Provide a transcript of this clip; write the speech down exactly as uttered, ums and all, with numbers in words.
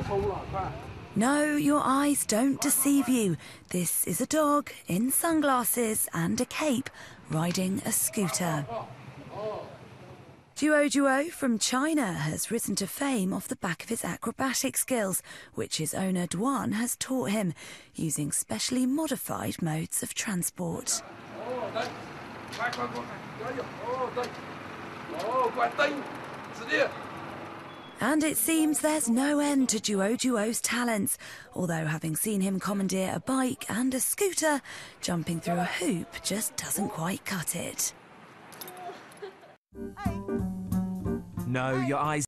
No, your eyes don't deceive you. This is a dog in sunglasses and a cape riding a scooter. Duo Duo from China has risen to fame off the back of his acrobatic skills, which his owner Duan has taught him, using specially modified modes of transport. And it seems there's no end to Duo Duo's talents, although having seen him commandeer a bike and a scooter, jumping through a hoop just doesn't quite cut it. No, your eyes